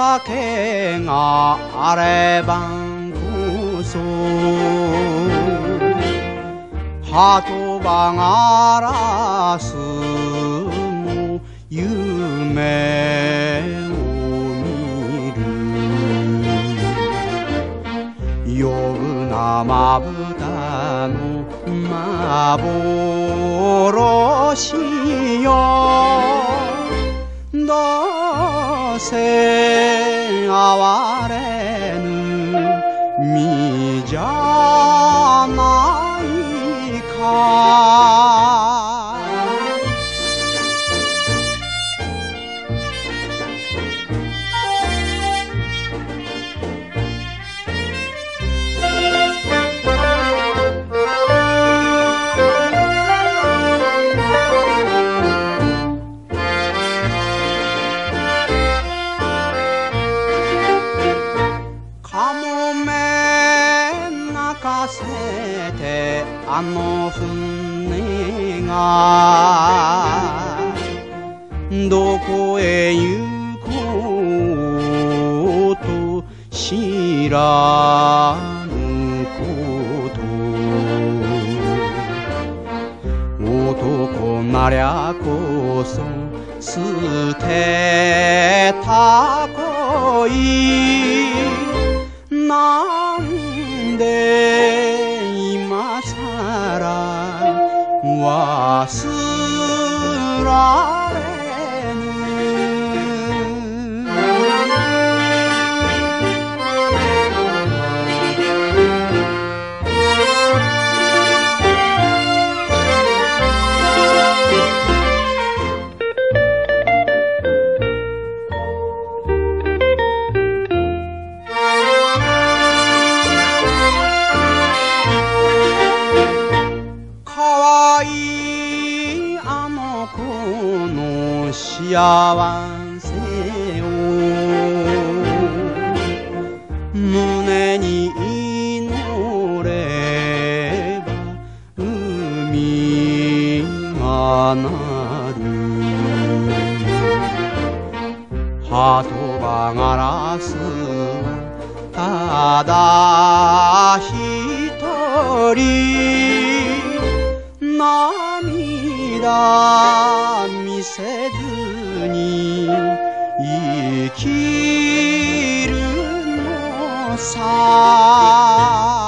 酒があればこそ鳩場ガラスも夢を見る余分なまぶたの幻よどうせ哀れぬ身じゃないかかもめ泣かせてあの船がどこへ行こうと知らぬこと男なりゃこそ捨てた恋なんで今さら忘られぬかわいいあの子の幸せを胸に祈れば海が鳴る鳩場ガラスはただ一人涙見せずに生きるのさ